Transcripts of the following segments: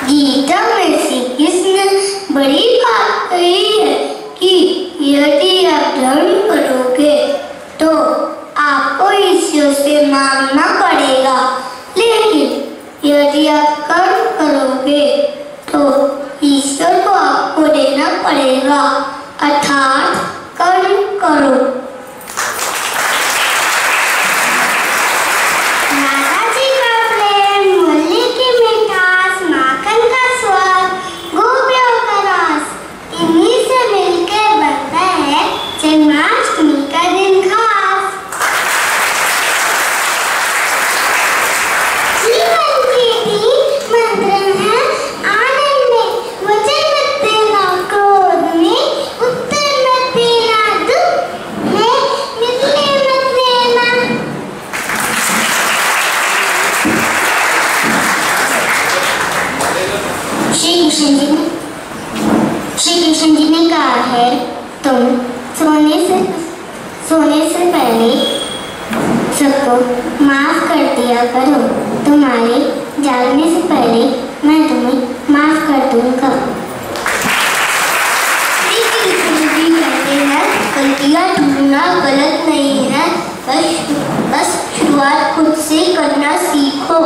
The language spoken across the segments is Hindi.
गीता में श्री कृष्ण बड़ी बात कही है कि यदि आप धर्म करोगे तो आपको ईश्वर से मांगना पड़ेगा, लेकिन यदि आप कर्म करोगे तो ईश्वर को आपको देना पड़ेगा, अर्थात कर्म करो। श्री कृष्ण जी ने कहा है, तुम सोने से पहले सबको माफ कर दिया करो, तुम्हारे जागने से पहले मैं तुम्हें माफ कर दूंगा। श्री कृष्ण जी कहते हैं, गलतियां ढूंढना गलत नहीं है, बस शुरुआत खुद से करना सीखो।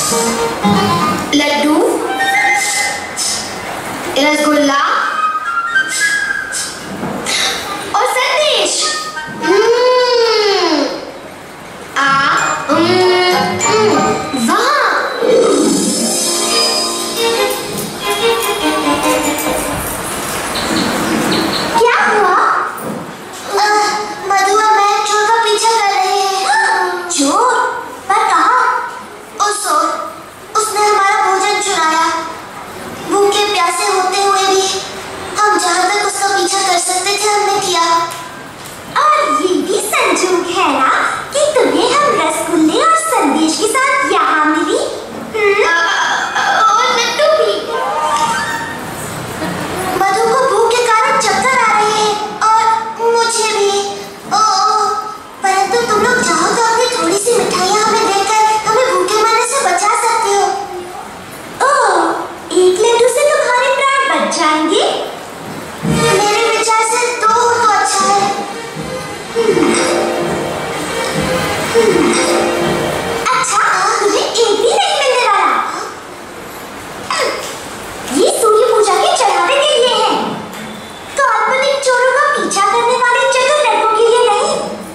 लड्डू, रसगुल्ला और संदेश। क्या हुआ? मधु और मैं चोर का पीछा कर रहे हैं। चोर? पर कहाँ? उसने हमारा भोजन चुराया। भूखे प्यासे होते हुए भी हम जहाँ तक उसका पीछा कर सकते थे हमने किया। और ये भी संजोग है ना कि तुम्हें हम रसगुल्ले और संदेश के साथ यहाँ मिली। और लड्डू भी। मधु को भूख के कारण चक्कर आ रहे हैं और मुझे भी। परंतु तुम लोग चाहो तो अपनी थोड़ी सी मिठाइयाँ हमें देकर हमें भूखे मरने से बचा सकते हो। एक लड्डू से तुम्हारे प्राण बच जाएंगे। मेरे विचार से 2 हो तो अच्छा है। अच्छा, तुम्हें एक भी नहीं मिलने वाला। ये सूर्य पूजा के चढ़ावे के लिए है, काल्पनिक चोरों का पीछा करने वाले चतुर लड़कों के लिए नहीं।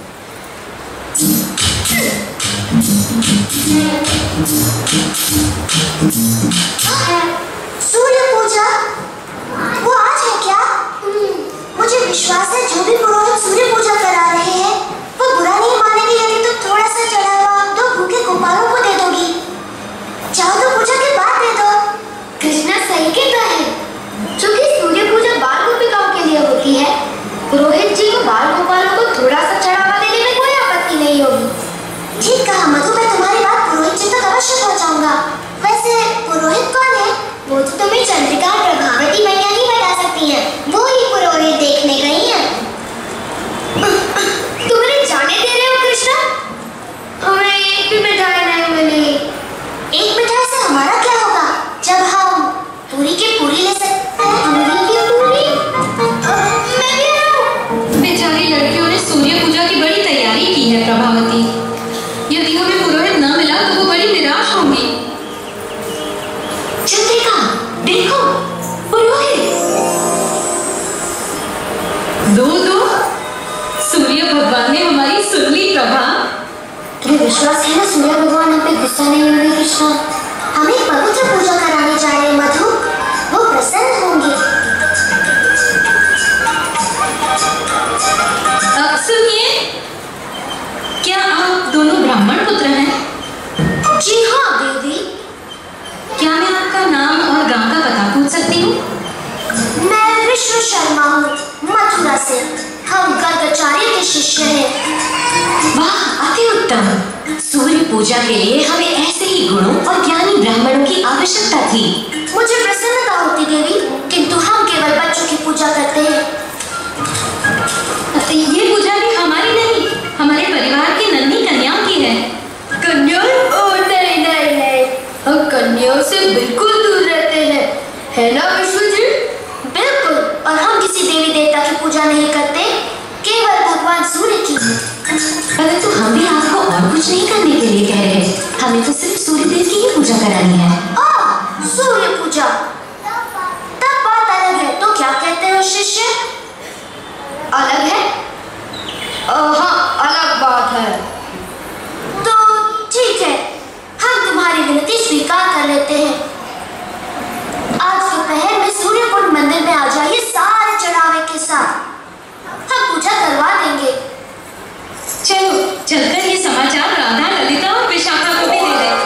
सूर्य पूजा वो आज है क्या? मुझे विश्वास है जो भी पुरोहित सूर्य पूजा करा रहे हैं वो बुरा नहीं मानेंगे यदि तुम थोड़ा सा चढ़ावा 2 भूखे गोपालों को दे दोगी। चाहो तो पूजा के बाद दे दो। कृष्णा सही कहता है, क्योंकि सूर्य पूजा बाल गोपिकाओं के लिए होती है। पुरोहित जी को बाल गोपालों को थोड़ा सा चढ़ावा देने में कोई आपत्ति नहीं होगी। ठीक कहा मधु, मैं तुम्हारी बात पुरोहित जी तक अवश्य पहुंचाऊंगा। वैसे पुरोहित कौन है? वो तो तुम्हें चंद्रिका और प्रभावती मैया ही बता सकती हैं। वो ही पुरोहित देखने गई हैं। तुम उन्हें जाने दे रहे हो कृष्णा? हमें एक भी मिठाई नहीं मिली। एक मिठाई से हमारा क्या होगा जब हम पूरी की पूरी ले सकते हैं। पूरी की पूरी? मैं भी हूँ। बेचारी लड़कियों ने सूर्य पूजा की बड़ी तैयारी की है प्रभावती। यदि हमें पुरोहित न मिला तो वो बड़ी निराश होंगी। चंद्रिका, देखो पुरोहित। दो सूर्य भगवान ने हमारी सुन ली प्रभा। तुम्हें विश्वास है ना सूर्य भगवान हम पे गुस्सा नहीं होंगे कृष्णा? हमें पवित्र पूजा कराने जा रहे मधु, वो प्रसन्न होंगे। सुनिए, क्या आप दोनों ब्राह्मण पुत्र हैं? जी हाँ देवी। क्या मैं आपका नाम और गांव का पता पूछ सकती हूँ? मैं विश्व शर्मा हूँ, मथुरा से। हम गर्गाचार्य के शिष्य हैं। वाह, अति उत्तम। सूर्य पूजा के लिए हमें ऐसे ही गुणों और ज्ञानी ब्राह्मणों की आवश्यकता थी। मुझे प्रसन्नता होती देवी, किंतु हम केवल बच्चों की पूजा करते हैं। ये पूजा भी हमारी नहीं, हमारे परिवार की नन्ही कन्याओं की है। कन्या? ओ नहीं नहीं नहीं, हम कन्याओं से बिल्कुल दूर रहते हैं, है ना विश्व जी? बिल्कुल। और हम किसी देवी देवता की पूजा नहीं करते, केवल भगवान सूर्य की। परंतु हम भी आपको और कुछ नहीं करने के लिए कह रहे, हमें तो सिर्फ सूर्य देव की ही पूजा करानी है। सूर्य पूजा? तब बात अलग है। तो क्या कहते हो शिष्य? अलग है? हाँ, अलग बात है। तो ठीक है, हम तुम्हारी विनती स्वीकार कर लेते हैं। आज दोपहर में सूर्यकुंड मंदिर में आ जाइए सारे चढ़ावे के साथ, हम पूजा करवा देंगे। चलो चलकर ये समाचार राधा, ललिता और विशाखा को भी दे दें।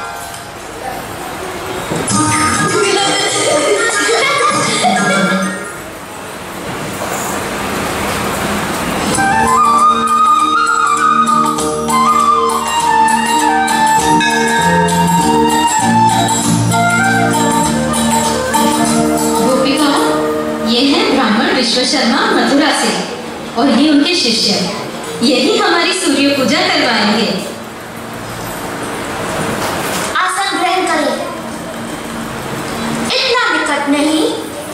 विश्व शर्मा मथुरा से और ये उनके शिष्य, यही हमारी सूर्य पूजा करवाएंगे। आसन ग्रहण करें, इतना निकट नहीं।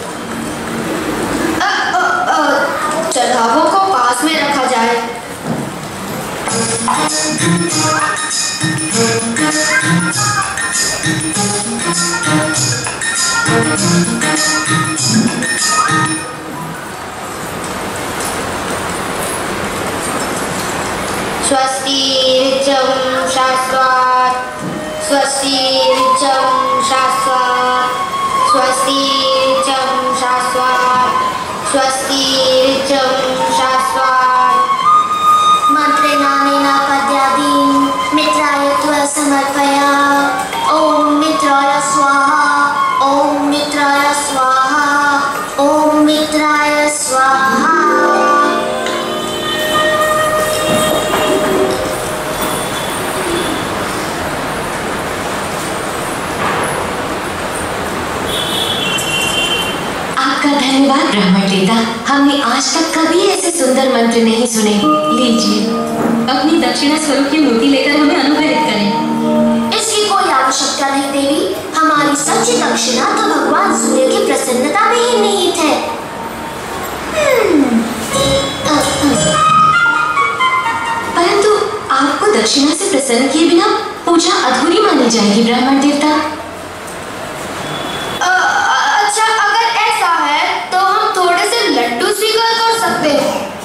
चढ़ावों को पास में रखा जाए। स्वस्ति ऋचं शाश्वत स्वस्ति ऋचं शाश्वत स्वस्ति ऋचं शाश्वत स्वस्ति ऋचं शाश्वत मंत्रेणानेन पद्यादीन् मित्राय त्वा समर्पया। ओम मित्राय स्वाहा, ओम मित्राय स्वाहा, ओम मित्राय स्वाहा। आपका धन्यवाद ब्राह्मण देवता, हमने आज तक कभी ऐसे सुंदर मंत्र नहीं सुने। लीजिए। अपनी दक्षिणा स्वरूप की मूर्ति लेकर हमें अनुग्रहित करें। इसकी कोई आवश्यकता नहीं देवी, हमारी सच्ची दक्षिणा तो भगवान सूर्य की प्रसन्नता में ही निहित है। परंतु आपको दक्षिणा से प्रसन्न किए बिना पूजा अधूरी मानी जाएगी ब्राह्मण देवता। अच्छा, अगर ऐसा है तो हम थोड़े से लड्डू स्वीकार कर सकते हैं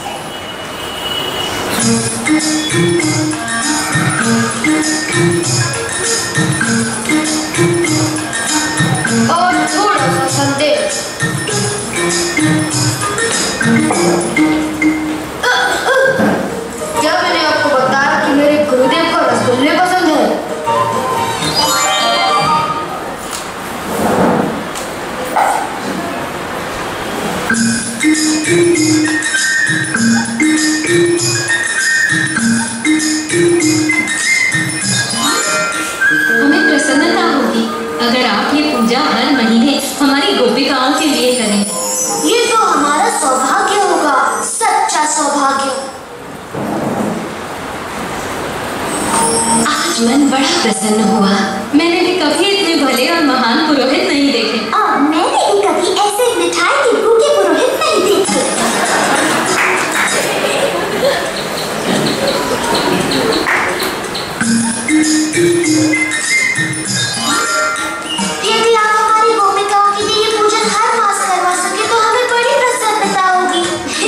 और थोड़ा सा संदेश। क्या मैंने आपको बताया कि मेरे गुरुदेव को रसगुल्ले पसंद है? हमें प्रसन्नता होगी अगर आप ये पूजा हर महीने हमारी गोपिकाओं के लिए करें। ये तो हमारा सौभाग्य होगा, सच्चा सौभाग्य। आज मन बड़ा प्रसन्न हुआ। मैंने भी कभी इतने भले और महान पुरोहित नहीं देखे। और मैंने भी कभी ऐसे मिठाई के भूखे पुरोहित नहीं देखे। यदि आप हमारी गोपिकाओं के लिए ये पूजन हर मास करवा सके तो हमें बड़ी प्रसन्नता होगी।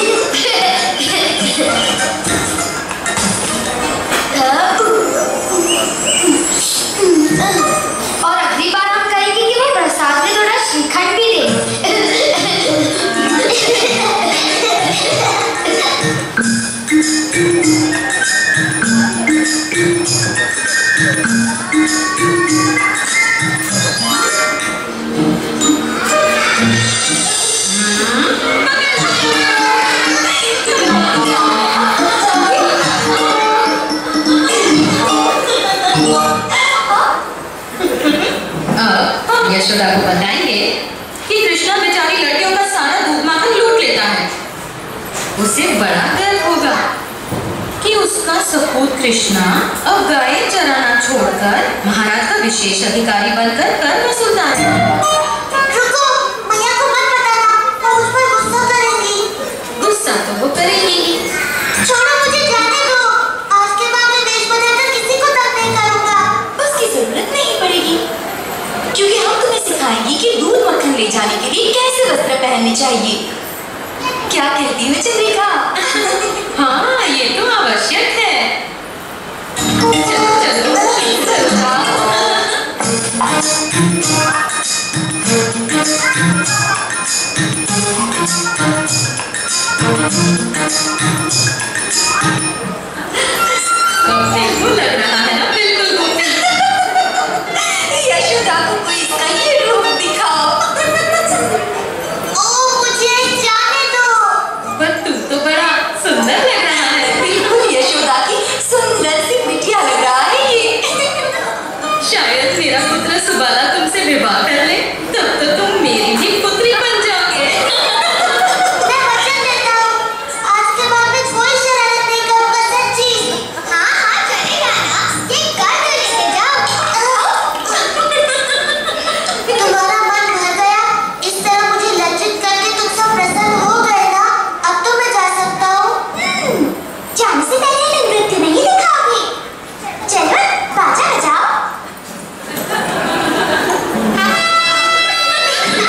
और अगली बार हम कहेंगे कि वो प्रसाद में थोड़ा श्रीखंड भी दे। अब यशोदा को बताएंगे कि कृष्णा बेचारी लड़कियों का सारा दूध माखन लूट लेता है। उसे बड़ा गर्व होगा कि उसका सपूत कृष्णा अब गाय चराना छोड़कर महाराज का विशेष अधिकारी बनकर कर वसूलता है। रुको, मैया को मत बताना, वो मुझ पर गुस्सा करेंगी। गुस्सा तो वो करेगी। छोड़ो, मुझे जाने दो। आज के बाद मैं वेश बदलकर किसी को तंग नहीं करूंगा। उसकी जरूरत नहीं पड़ेगी, क्योंकि हम तुम्हें सिखाएंगे कि दूध मक्खन ले जाने के लिए कैसे वस्त्र पहनने चाहिए। क्या कहती हो चंद्रिका? हाँ, ये तो आवश्यक है। चलो चलो चलो जाओ। अब देखो, लग रहा है ना बिल्कुल गोपी। यशोदा को कोई इसका ये रूप दिखाओ। ओ, मुझे जाने दो। पर तू तो बड़ा सुंदर लग रहा है। बिल्कुल यशोदा की सुंदर सी बिटिया लग रहा है ये। शायद मेरा पुत्र सुबाला तुमसे विवाह कर ले, तब तो तुम मेरी भी पुत्री बन जाओगे। मैं वचन देता हूँ, आज के बाद मैं कोई शरारत नहीं करूंगा, सच्ची। हाँ हाँ, चलेगा ना, ये कर दो, लेके जाओ। तुम्हारा मन भर गया, इस तरह मुझे लज्जित करके तुम सब प्रसन्न हो गए ना। अब तो मैं जा सकता हूँ। जाने से पहले मैं नृत्य नहीं दिखाऊंगी। चलो, बाजा बजाओ।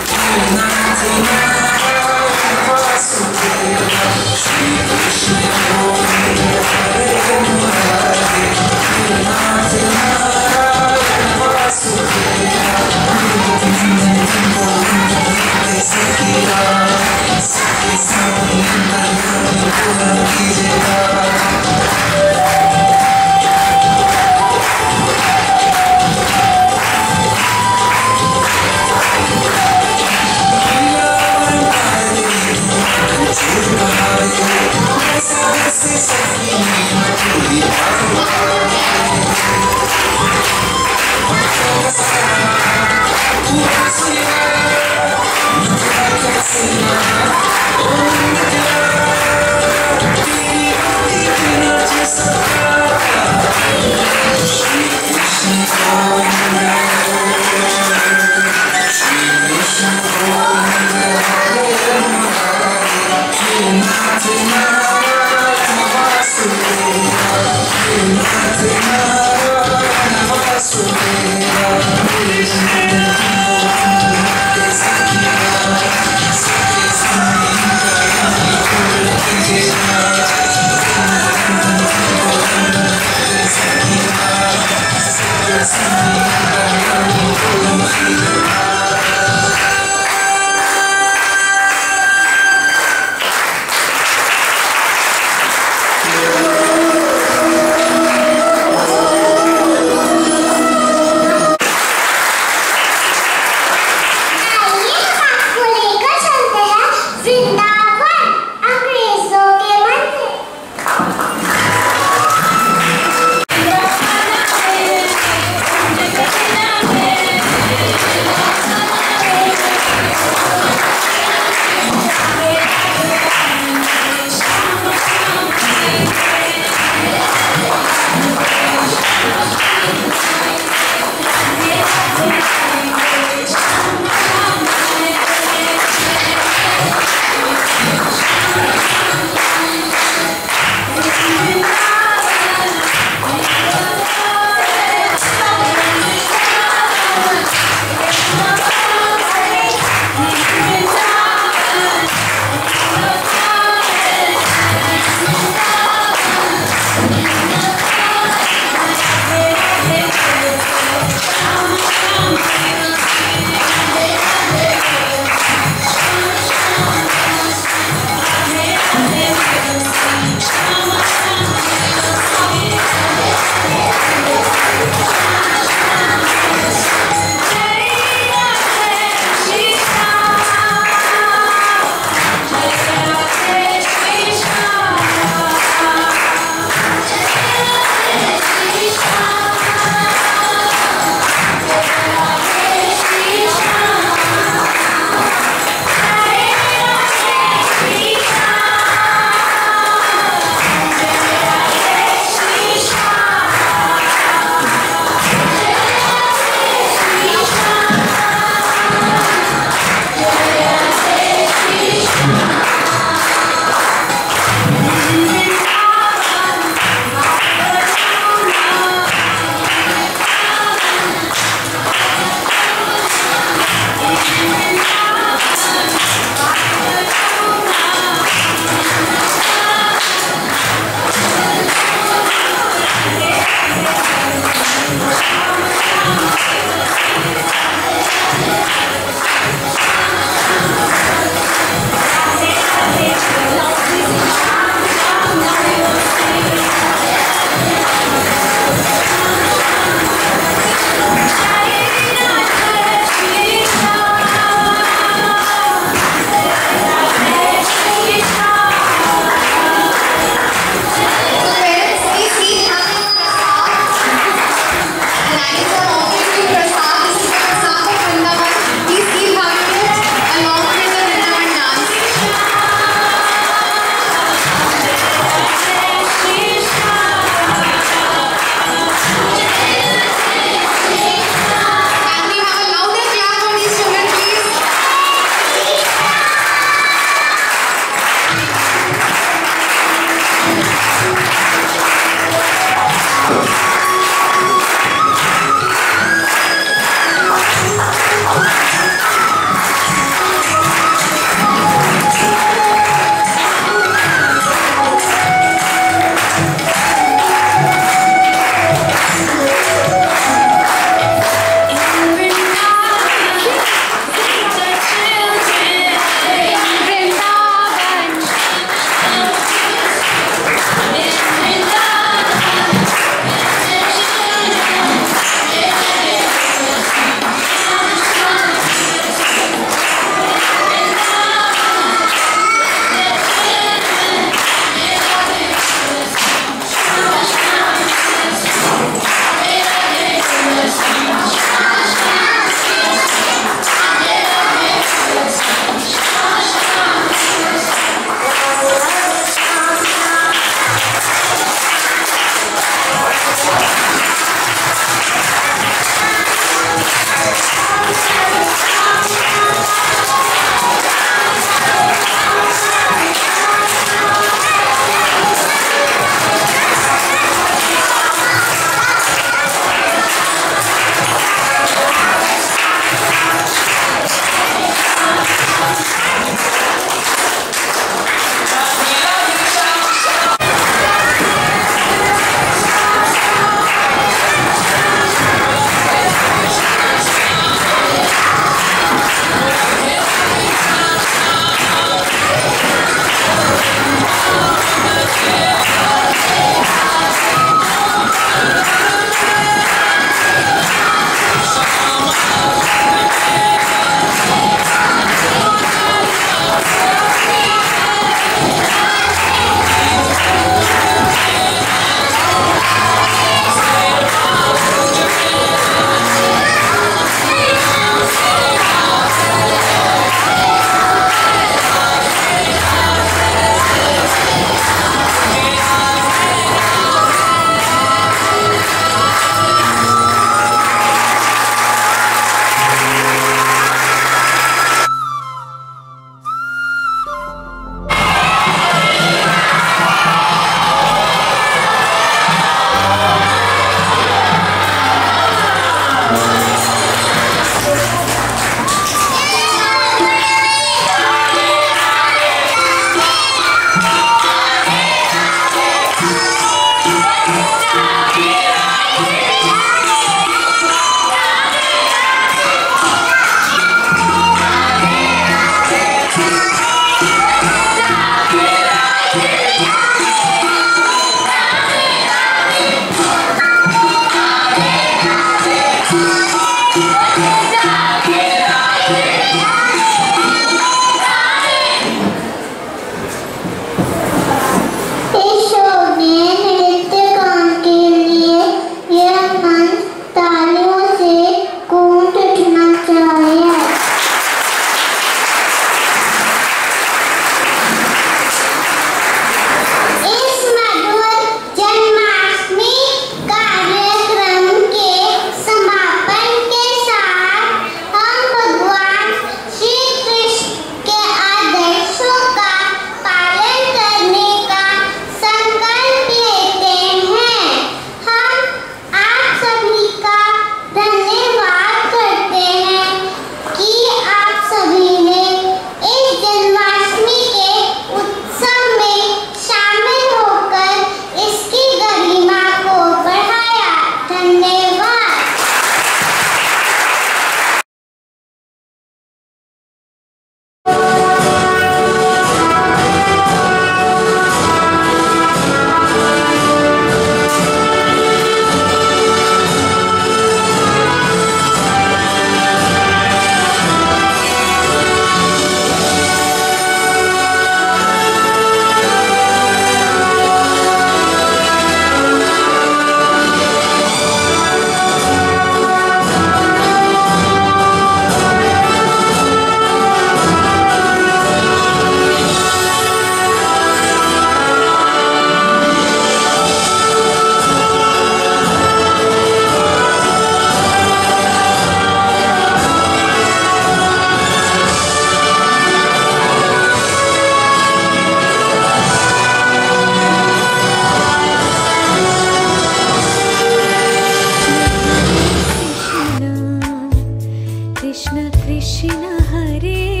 कृष्ण कृष्ण हरे